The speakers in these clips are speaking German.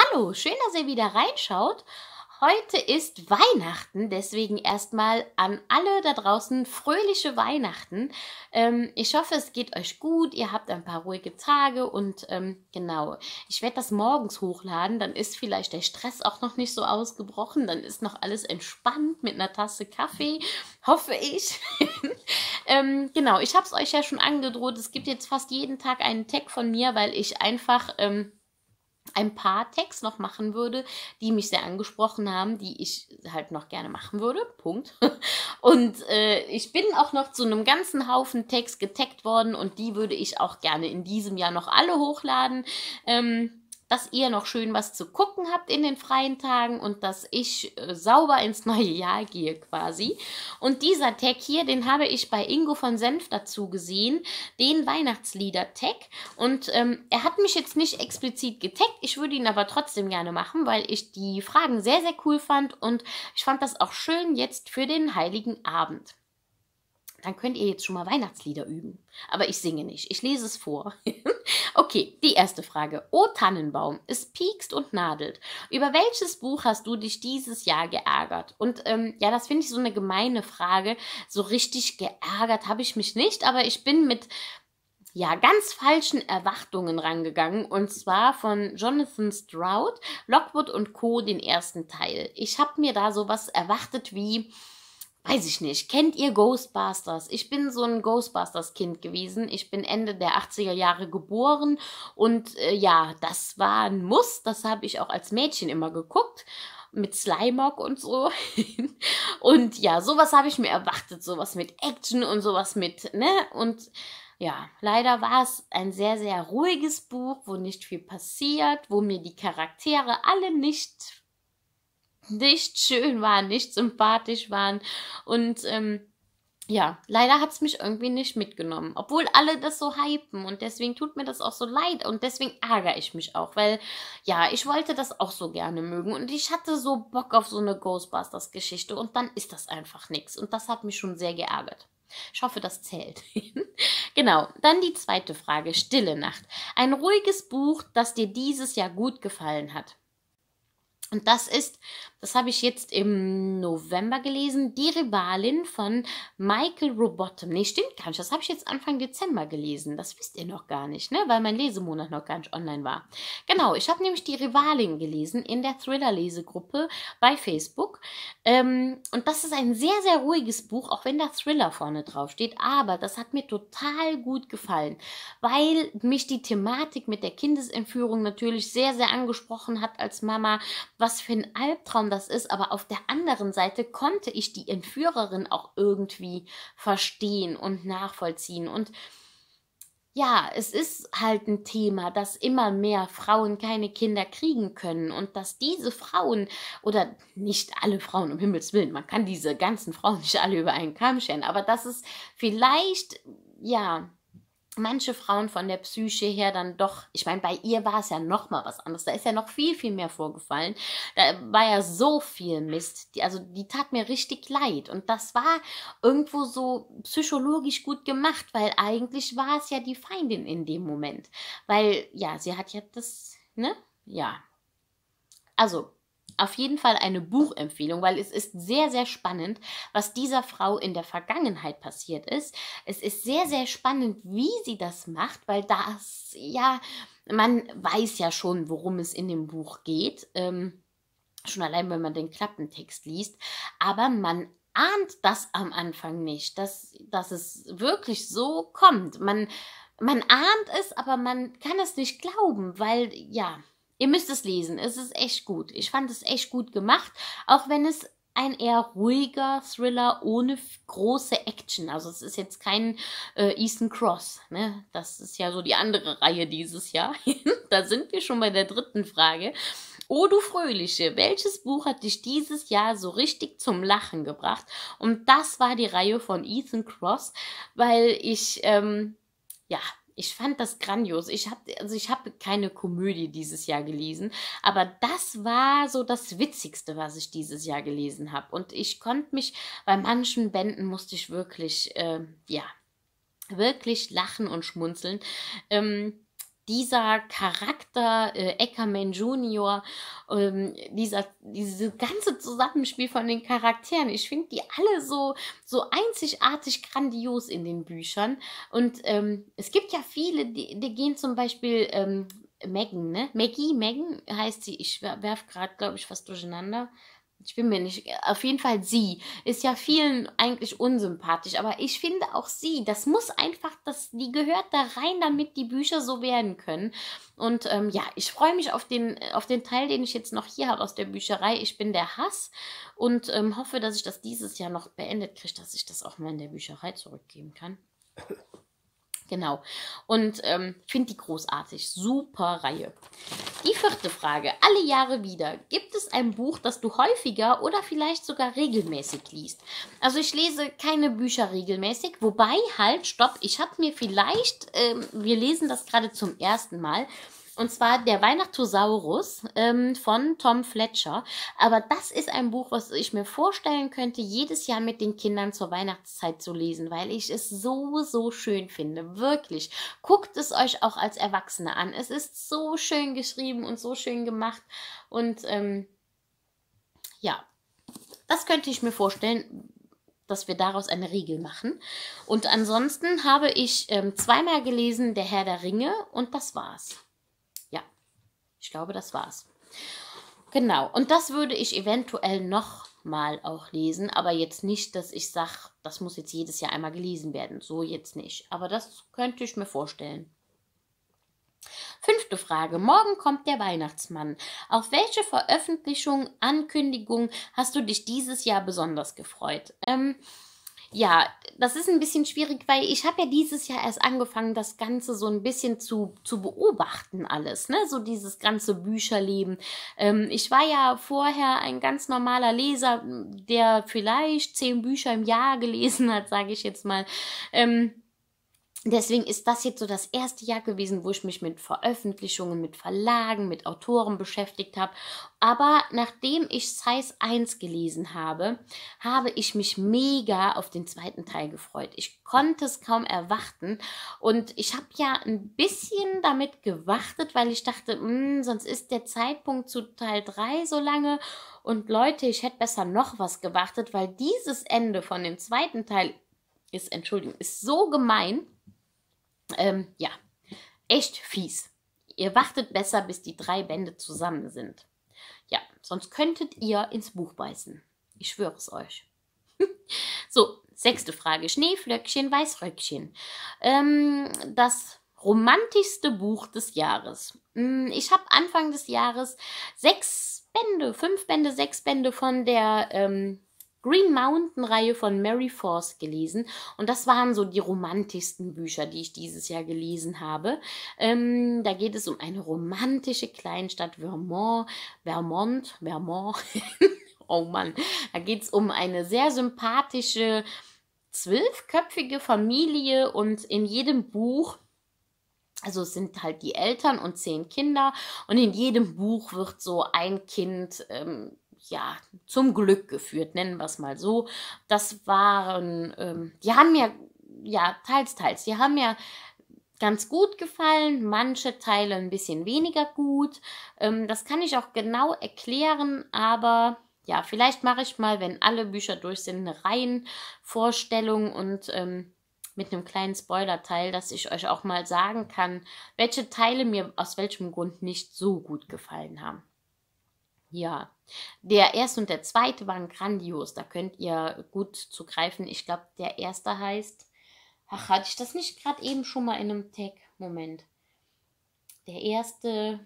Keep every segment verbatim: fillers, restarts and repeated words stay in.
Hallo, schön, dass ihr wieder reinschaut. Heute ist Weihnachten, deswegen erstmal an alle da draußen fröhliche Weihnachten. Ähm, ich hoffe, es geht euch gut, ihr habt ein paar ruhige Tage und ähm, genau, ich werde das morgens hochladen, dann ist vielleicht der Stress auch noch nicht so ausgebrochen, dann ist noch alles entspannt mit einer Tasse Kaffee, hoffe ich. ähm, genau, ich habe es euch ja schon angedroht, es gibt jetzt fast jeden Tag einen Tag von mir, weil ich einfach... Ähm, ein paar Tags noch machen würde, die mich sehr angesprochen haben, die ich halt noch gerne machen würde. Punkt. Und äh, ich bin auch noch zu einem ganzen Haufen Tags getaggt worden und die würde ich auch gerne in diesem Jahr noch alle hochladen. Ähm, dass ihr noch schön was zu gucken habt in den freien Tagen und dass ich äh, sauber ins neue Jahr gehe quasi. Und dieser Tag hier, den habe ich bei Ingo von Senf dazu gesehen, den Weihnachtslieder-Tag. Und ähm, er hat mich jetzt nicht explizit getaggt, ich würde ihn aber trotzdem gerne machen, weil ich die Fragen sehr, sehr cool fand und ich fand das auch schön jetzt für den Heiligen Abend. Dann könnt ihr jetzt schon mal Weihnachtslieder üben. Aber ich singe nicht, ich lese es vor. Okay, die erste Frage. O Tannenbaum, es piekst und nadelt. Über welches Buch hast du dich dieses Jahr geärgert? Und ähm, ja, das finde ich so eine gemeine Frage. So richtig geärgert habe ich mich nicht, aber ich bin mit ja, ganz falschen Erwartungen rangegangen. Und zwar von Jonathan Stroud, Lockwood und Co., den ersten Teil. Ich habe mir da sowas erwartet wie... Weiß ich nicht. Kennt ihr Ghostbusters? Ich bin so ein Ghostbusters-Kind gewesen. Ich bin Ende der achtziger Jahre geboren und äh, ja, das war ein Muss. Das habe ich auch als Mädchen immer geguckt. Mit Slimog und so. Und ja, sowas habe ich mir erwartet. Sowas mit Action und sowas mit, ne? Und ja, leider war es ein sehr, sehr ruhiges Buch, wo nicht viel passiert, wo mir die Charaktere alle nicht nicht schön waren, nicht sympathisch waren und ähm, ja, leider hat es mich irgendwie nicht mitgenommen, obwohl alle das so hypen und deswegen tut mir das auch so leid und deswegen ärgere ich mich auch, weil ja, ich wollte das auch so gerne mögen und ich hatte so Bock auf so eine Ghostbusters-Geschichte und dann ist das einfach nichts und das hat mich schon sehr geärgert. Ich hoffe, das zählt. Genau, dann die zweite Frage, Stille Nacht. Ein ruhiges Buch, das dir dieses Jahr gut gefallen hat. Und das ist, das habe ich jetzt im November gelesen, Die Rivalin von Michael Robotham. Nee, stimmt gar nicht. Das habe ich jetzt Anfang Dezember gelesen. Das wisst ihr noch gar nicht, ne? Weil mein Lesemonat noch gar nicht online war. Genau, ich habe nämlich Die Rivalin gelesen in der Thriller-Lesegruppe bei Facebook. Ähm, und das ist ein sehr, sehr ruhiges Buch, auch wenn da Thriller vorne drauf steht. Aber das hat mir total gut gefallen, weil mich die Thematik mit der Kindesentführung natürlich sehr, sehr angesprochen hat als Mama, was für ein Albtraum das ist, aber auf der anderen Seite konnte ich die Entführerin auch irgendwie verstehen und nachvollziehen und ja, es ist halt ein Thema, dass immer mehr Frauen keine Kinder kriegen können und dass diese Frauen oder nicht alle Frauen, um Himmels Willen, man kann diese ganzen Frauen nicht alle über einen Kamm scheren, aber dass es vielleicht, ja, manche Frauen von der Psyche her dann doch, ich meine, bei ihr war es ja noch mal was anderes. Da ist ja noch viel, viel mehr vorgefallen. Da war ja so viel Mist. Die, also die tat mir richtig leid. Und das war irgendwo so psychologisch gut gemacht, weil eigentlich war es ja die Feindin in dem Moment. Weil, ja, sie hat ja das, ne? Ja. Also, auf jeden Fall eine Buchempfehlung, weil es ist sehr, sehr spannend, was dieser Frau in der Vergangenheit passiert ist. Es ist sehr, sehr spannend, wie sie das macht, weil das, ja, man weiß ja schon, worum es in dem Buch geht. Ähm, schon allein, wenn man den Klappentext liest. Aber man ahnt das am Anfang nicht, dass, dass es wirklich so kommt. Man, man ahnt es, aber man kann es nicht glauben, weil, ja, ihr müsst es lesen. Es ist echt gut. Ich fand es echt gut gemacht, auch wenn es ein eher ruhiger Thriller ohne große Action. Also es ist jetzt kein äh, Ethan Cross, ne? Das ist ja so die andere Reihe dieses Jahr. Da sind wir schon bei der dritten Frage. O du Fröhliche, welches Buch hat dich dieses Jahr so richtig zum Lachen gebracht? Und das war die Reihe von Ethan Cross, weil ich, ähm, ja, ich fand das grandios. Ich habe also ich habe keine Komödie dieses Jahr gelesen, aber das war so das Witzigste, was ich dieses Jahr gelesen habe. Und ich konnte mich, bei manchen Bänden musste ich wirklich, äh, ja, wirklich lachen und schmunzeln. Ähm, dieser Charakter, äh, Eckermann Junior, ähm, dieser, dieses ganze Zusammenspiel von den Charakteren, ich finde die alle so, so einzigartig grandios in den Büchern. Und ähm, es gibt ja viele, die, die gehen zum Beispiel, ähm, Megan, ne? Maggie, Megan heißt sie. Ich werfe gerade, glaube ich, was durcheinander. Ich bin mir nicht, auf jeden Fall sie ist ja vielen eigentlich unsympathisch, aber ich finde auch sie, das muss einfach, das, die gehört da rein, damit die Bücher so werden können. Und ähm, ja, ich freue mich auf den, auf den Teil, den ich jetzt noch hier habe aus der Bücherei. Ich bin der Hass und ähm, hoffe, dass ich das dieses Jahr noch beendet kriege, dass ich das auch mal in der Bücherei zurückgeben kann. Genau. Und ähm, finde die großartig. Super Reihe. Die vierte Frage. Alle Jahre wieder. Gibt es ein Buch, das du häufiger oder vielleicht sogar regelmäßig liest? Also ich lese keine Bücher regelmäßig. Wobei, halt, stopp. Ich habe mir vielleicht, ähm, wir lesen das gerade zum ersten Mal, und zwar der Weihnachtosaurus ähm, von Tom Fletcher. Aber das ist ein Buch, was ich mir vorstellen könnte, jedes Jahr mit den Kindern zur Weihnachtszeit zu lesen, weil ich es so, so schön finde. Wirklich. Guckt es euch auch als Erwachsene an. Es ist so schön geschrieben und so schön gemacht. Und ähm, ja, das könnte ich mir vorstellen, dass wir daraus eine Regel machen. Und ansonsten habe ich ähm, zweimal gelesen Der Herr der Ringe und das war's. Ich glaube, das war's. Genau, und das würde ich eventuell noch mal auch lesen, aber jetzt nicht, dass ich sage, das muss jetzt jedes Jahr einmal gelesen werden. So jetzt nicht. Aber das könnte ich mir vorstellen. Fünfte Frage. Morgen kommt der Weihnachtsmann. Auf welche Veröffentlichung, Ankündigung hast du dich dieses Jahr besonders gefreut? Ähm, Ja, das ist ein bisschen schwierig, weil ich habe ja dieses Jahr erst angefangen, das Ganze so ein bisschen zu, zu beobachten alles, ne? So dieses ganze Bücherleben. Ähm, ich war ja vorher ein ganz normaler Leser, der vielleicht zehn Bücher im Jahr gelesen hat, sage ich jetzt mal. Ähm, Deswegen ist das jetzt so das erste Jahr gewesen, wo ich mich mit Veröffentlichungen, mit Verlagen, mit Autoren beschäftigt habe. Aber nachdem ich Size eins gelesen habe, habe ich mich mega auf den zweiten Teil gefreut. Ich konnte es kaum erwarten und ich habe ja ein bisschen damit gewartet, weil ich dachte, mh, sonst ist der Zeitpunkt zu Teil drei so lange. Und Leute, ich hätte besser noch was gewartet, weil dieses Ende von dem zweiten Teil ist, Entschuldigung, ist so gemein. Ähm, ja, echt fies. Ihr wartet besser, bis die drei Bände zusammen sind. Ja, sonst könntet ihr ins Buch beißen. Ich schwöre es euch. So, sechste Frage. Schneeflöckchen, Weißröckchen. Ähm, das romantischste Buch des Jahres. Ich habe Anfang des Jahres sechs Bände, fünf Bände, sechs Bände von der ähm, Green Mountain-Reihe von Mary Force gelesen. Und das waren so die romantischsten Bücher, die ich dieses Jahr gelesen habe. Ähm, da geht es um eine romantische Kleinstadt Vermont, Vermont, Vermont. Oh Mann, da geht es um eine sehr sympathische, zwölfköpfige Familie und in jedem Buch, also es sind halt die Eltern und zehn Kinder und in jedem Buch wird so ein Kind ähm, ja, zum Glück geführt, nennen wir es mal so. Das waren, ähm, die haben mir, ja, teils, teils, die haben mir ganz gut gefallen, manche Teile ein bisschen weniger gut. Ähm, das kann ich auch genau erklären, aber ja, vielleicht mache ich mal, wenn alle Bücher durch sind, eine Reihenvorstellung und ähm, mit einem kleinen Spoiler-Teil, dass ich euch auch mal sagen kann, welche Teile mir aus welchem Grund nicht so gut gefallen haben. Ja, der erste und der zweite waren grandios. Da könnt ihr gut zugreifen. Ich glaube, der erste heißt... Ach, hatte ich das nicht gerade eben schon mal in einem Tag? Moment. Der erste...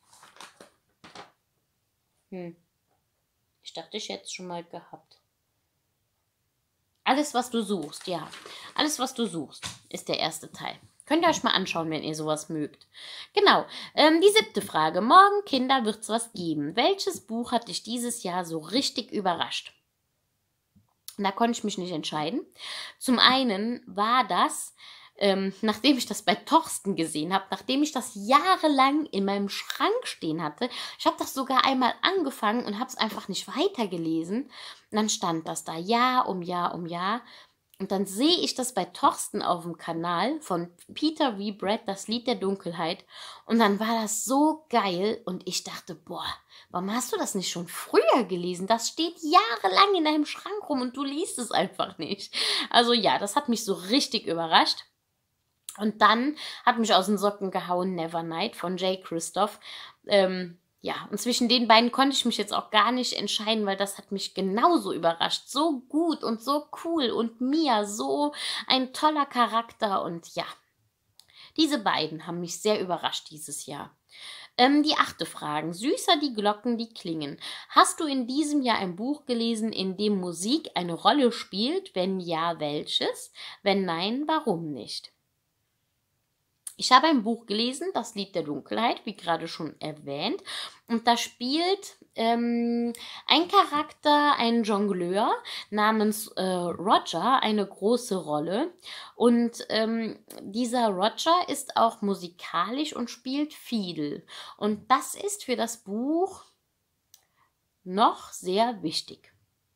Hm. Ich dachte, ich hätte es schon mal gehabt. Alles, was du suchst, ja. Alles, was du suchst, ist der erste Teil. Könnt ihr euch mal anschauen, wenn ihr sowas mögt. Genau. Ähm, die siebte Frage. Morgen, Kinder, wird's was geben. Welches Buch hat dich dieses Jahr so richtig überrascht? Und da konnte ich mich nicht entscheiden. Zum einen war das, ähm, nachdem ich das bei Torsten gesehen habe, nachdem ich das jahrelang in meinem Schrank stehen hatte, ich habe das sogar einmal angefangen und habe es einfach nicht weitergelesen. Und dann stand das da Jahr um Jahr um Jahr. Und dann sehe ich das bei Thorsten auf dem Kanal von Peter V. Brett, das Lied der Dunkelheit. Und dann war das so geil und ich dachte, boah, warum hast du das nicht schon früher gelesen? Das steht jahrelang in deinem Schrank rum und du liest es einfach nicht. Also ja, das hat mich so richtig überrascht. Und dann hat mich aus den Socken gehauen Nevernight von Jay Christoph. Ähm, ja, und zwischen den beiden konnte ich mich jetzt auch gar nicht entscheiden, weil das hat mich genauso überrascht. So gut und so cool und Mia, so ein toller Charakter. Und ja, diese beiden haben mich sehr überrascht dieses Jahr. Ähm, die achte Frage. Süßer die Glocken, die klingen. Hast du in diesem Jahr ein Buch gelesen, in dem Musik eine Rolle spielt? Wenn ja, welches? Wenn nein, warum nicht? Ich habe ein Buch gelesen, das Lied der Dunkelheit, wie gerade schon erwähnt. Und da spielt ähm, ein Charakter, ein Jongleur namens äh, Roger, eine große Rolle. Und ähm, dieser Roger ist auch musikalisch und spielt Fiedel. Und das ist für das Buch noch sehr wichtig.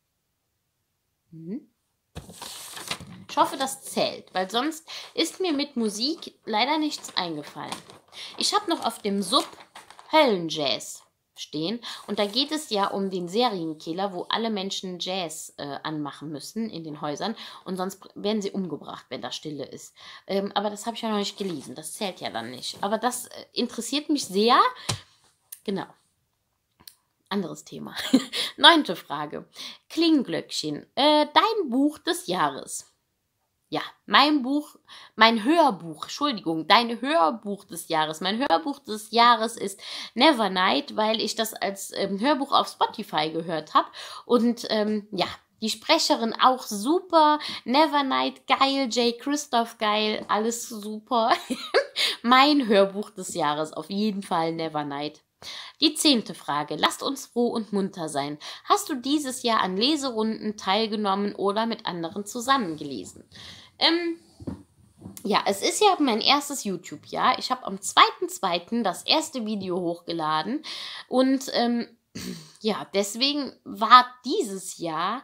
Mhm. Ich hoffe, das zählt, weil sonst ist mir mit Musik leider nichts eingefallen. Ich habe noch auf dem Sub Höllenjazz stehen und da geht es ja um den Serienkiller, wo alle Menschen Jazz äh, anmachen müssen in den Häusern und sonst werden sie umgebracht, wenn da Stille ist. Ähm, aber das habe ich ja noch nicht gelesen, das zählt ja dann nicht. Aber das äh, interessiert mich sehr. Genau. Anderes Thema. Neunte Frage. Klingglöckchen. Äh, dein Buch des Jahres. Ja, mein Buch, mein Hörbuch, Entschuldigung, dein Hörbuch des Jahres. Mein Hörbuch des Jahres ist Nevernight, weil ich das als ähm, Hörbuch auf Spotify gehört habe. Und ähm, ja, die Sprecherin auch super. Nevernight geil, Jay Christoph geil, alles super. Mein Hörbuch des Jahres, auf jeden Fall Nevernight. Die zehnte Frage. Lasst uns froh und munter sein. Hast du dieses Jahr an Leserunden teilgenommen oder mit anderen zusammengelesen? Ähm, ja, es ist ja mein erstes YouTube-Jahr. Ich habe am zweiten zweiten das erste Video hochgeladen. Und ähm, ja, deswegen war dieses Jahr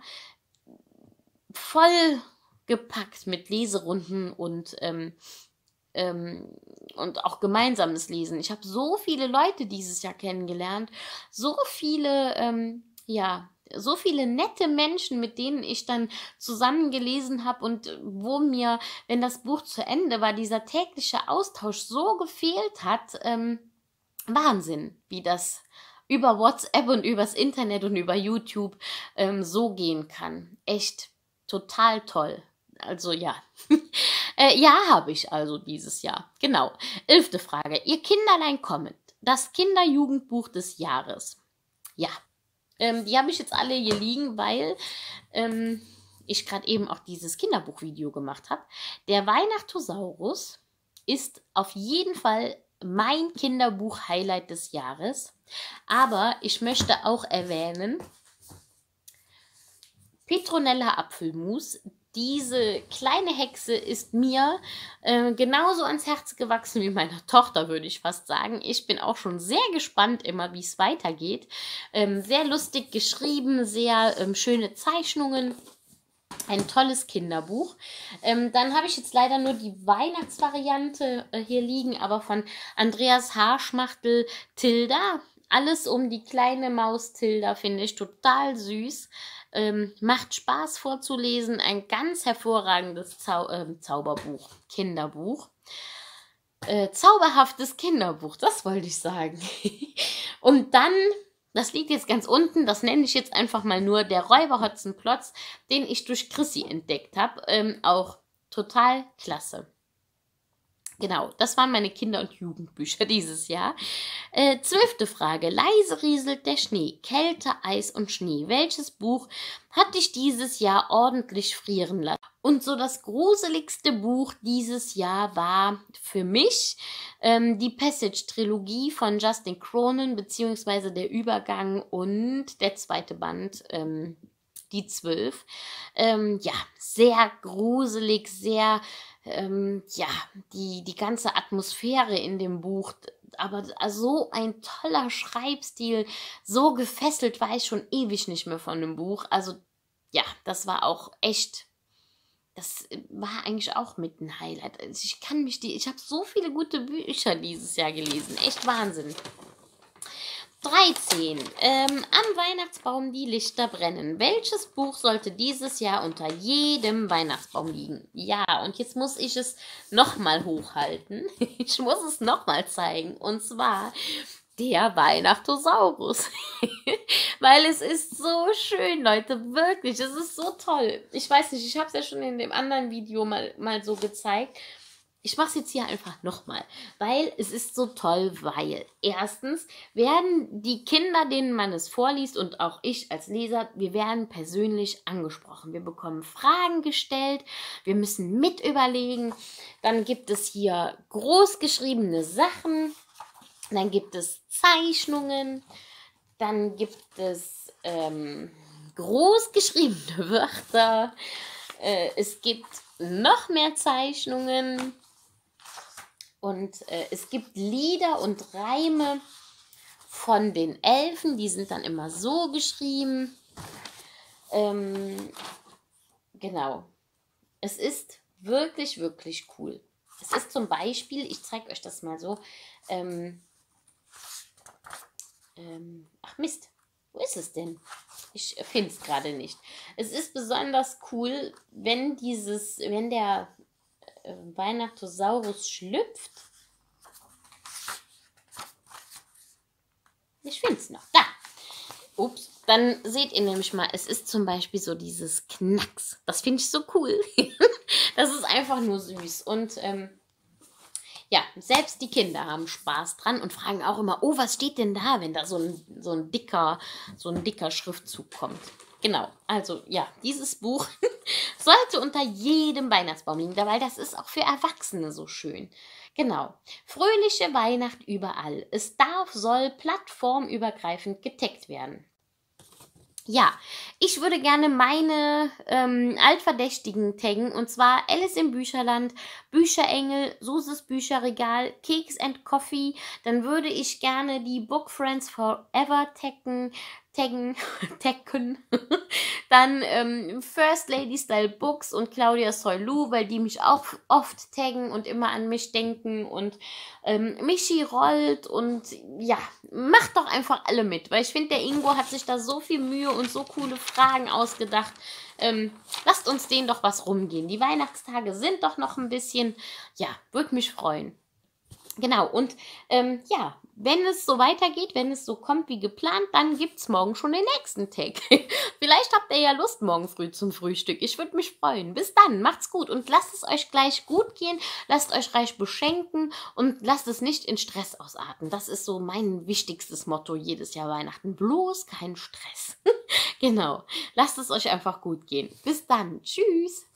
voll gepackt mit Leserunden und ähm, Ähm, und auch gemeinsames Lesen. Ich habe so viele Leute dieses Jahr kennengelernt, so viele, ähm, ja, so viele nette Menschen, mit denen ich dann zusammen gelesen habe und wo mir, wenn das Buch zu Ende war, dieser tägliche Austausch so gefehlt hat. Ähm, Wahnsinn, wie das über WhatsApp und übers Internet und über YouTube ähm, so gehen kann. Echt total toll. Also ja. äh, ja, habe ich also dieses Jahr. Genau. Elfte Frage. Ihr Kinderlein kommet. Das Kinderjugendbuch des Jahres. Ja. Ähm, die habe ich jetzt alle hier liegen, weil ähm, ich gerade eben auch dieses Kinderbuchvideo gemacht habe. Der Weihnachtosaurus ist auf jeden Fall mein Kinderbuch-Highlight des Jahres. Aber ich möchte auch erwähnen, Petronella Apfelmus. Diese kleine Hexe ist mir äh, genauso ans Herz gewachsen wie meiner Tochter, würde ich fast sagen. Ich bin auch schon sehr gespannt immer, wie es weitergeht. Ähm, sehr lustig geschrieben, sehr ähm, schöne Zeichnungen. Ein tolles Kinderbuch. Ähm, dann habe ich jetzt leider nur die Weihnachtsvariante äh, hier liegen, aber von Andreas Haarschmachtel Tilda. Alles um die kleine Maus Tilda, finde ich total süß. Ähm, macht Spaß vorzulesen. Ein ganz hervorragendes Zau äh, Zauberbuch, Kinderbuch. Äh, zauberhaftes Kinderbuch, das wollte ich sagen. Und dann, das liegt jetzt ganz unten, das nenne ich jetzt einfach mal nur der Räuber Hotzenplotz, den ich durch Chrissy entdeckt habe. Ähm, auch total klasse. Genau, das waren meine Kinder- und Jugendbücher dieses Jahr. Äh, zwölfte Frage. Leise rieselt der Schnee, Kälte, Eis und Schnee. Welches Buch hat dich dieses Jahr ordentlich frieren lassen? Und so das gruseligste Buch dieses Jahr war für mich ähm, die Passage-Trilogie von Justin Cronin, beziehungsweise der Übergang und der zweite Band, ähm, die zwölf. Ähm, ja, sehr gruselig, sehr... Ähm, ja, die, die ganze Atmosphäre in dem Buch, aber so ein toller Schreibstil, so gefesselt war ich schon ewig nicht mehr von dem Buch. Also ja, das war auch echt, das war eigentlich auch mit ein Highlight. Also ich kann mich die, ich habe so viele gute Bücher dieses Jahr gelesen. Echt Wahnsinn. dreizehn. Ähm, am Weihnachtsbaum die Lichter brennen. Welches Buch sollte dieses Jahr unter jedem Weihnachtsbaum liegen? Ja, und jetzt muss ich es nochmal hochhalten. Ich muss es nochmal zeigen. Und zwar der Weihnachtosaurus. Weil es ist so schön, Leute. Wirklich, es ist so toll. Ich weiß nicht, ich habe es ja schon in dem anderen Video mal, mal so gezeigt. Ich mache es jetzt hier einfach nochmal, weil es ist so toll, weil erstens werden die Kinder, denen man es vorliest und auch ich als Leser, wir werden persönlich angesprochen. Wir bekommen Fragen gestellt, wir müssen mit überlegen. Dann gibt es hier großgeschriebene Sachen, dann gibt es Zeichnungen, dann gibt es ähm, großgeschriebene Wörter, äh, es gibt noch mehr Zeichnungen. Und äh, es gibt Lieder und Reime von den Elfen, die sind dann immer so geschrieben. Ähm, genau. Es ist wirklich, wirklich cool. Es ist zum Beispiel, ich zeige euch das mal so, ähm, ähm, ach Mist, wo ist es denn? Ich finde es gerade nicht. Es ist besonders cool, wenn dieses, wenn der Weihnachtosaurus schlüpft. Ich finde es noch. Da. Ups. Dann seht ihr nämlich mal, es ist zum Beispiel so dieses Knacks. Das finde ich so cool. Das ist einfach nur süß. Und ähm, ja, selbst die Kinder haben Spaß dran und fragen auch immer, oh, was steht denn da, wenn da so ein, so ein dicker, so ein dicker Schriftzug kommt. Genau, also ja, dieses Buch sollte unter jedem Weihnachtsbaum liegen, weil das ist auch für Erwachsene so schön. Genau, fröhliche Weihnacht überall. Es darf, soll plattformübergreifend getaggt werden. Ja, ich würde gerne meine ähm, Altverdächtigen taggen, und zwar Alice im Bücherland, Bücherengel, Suses Bücherregal, Keks and Coffee. Dann würde ich gerne die Book Friends Forever taggen, taggen, taggen. Dann ähm, First Lady Style Books und Claudia Soilou, weil die mich auch oft taggen und immer an mich denken. Und ähm, Michi rollt und ja, macht doch einfach alle mit, weil ich finde, der Ingo hat sich da so viel Mühe und so coole Fragen ausgedacht. Ähm, lasst uns denen doch was rumgehen. Die Weihnachtstage sind doch noch ein bisschen, ja, würde mich freuen. Genau, und ähm, ja, wenn es so weitergeht, wenn es so kommt wie geplant, dann gibt es morgen schon den nächsten Tag. Vielleicht habt ihr ja Lust morgen früh zum Frühstück. Ich würde mich freuen. Bis dann, macht's gut und lasst es euch gleich gut gehen. Lasst euch reich beschenken und lasst es nicht in Stress ausarten. Das ist so mein wichtigstes Motto jedes Jahr Weihnachten. Bloß kein Stress. Genau, lasst es euch einfach gut gehen. Bis dann, tschüss.